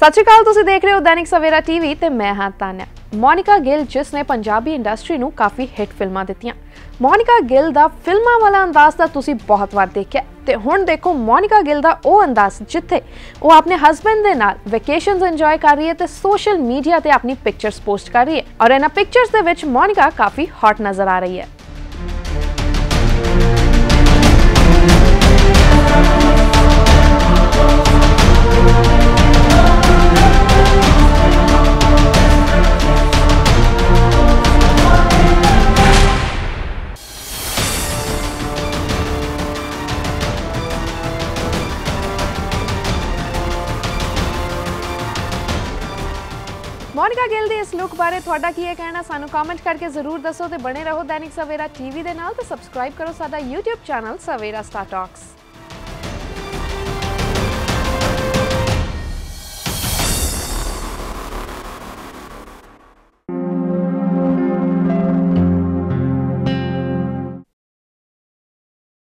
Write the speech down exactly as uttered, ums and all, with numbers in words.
सत श्री अकाल, तुसीं देख रहे हो दैनिक सवेरा टीवी ते मैं हां तान्या। मोनिका गिल जिसने पंजाबी इंडस्ट्री नूं काफ़ी हिट फिल्मां दित्तियां। मोनिका गिल दा फिल्मां वाला अंदाज़ तां तुसीं बहुत वार देखिआ ते हुण देखो मोनिका गिल दा ओह अंदाज़ जिथे वो अपने हस्बैंड दे नाल वेकेशनस एंजॉय कर रही है ते सोशल मीडिया ते अपनी पिक्चर्स पोस्ट कर रही है और इन्हां पिक्चर्स दे विच मोनिका काफ़ी हॉट नज़र आ रही है। मोनिका गिल दे इस लुक बारे तुहाडा की है कहना, सानू कमेंट करके जरूर दसो ते बने रहो दैनिक सवेरा टीवी दे नाल ते सबसक्राइब करो साडा YouTube channel Savera star talks.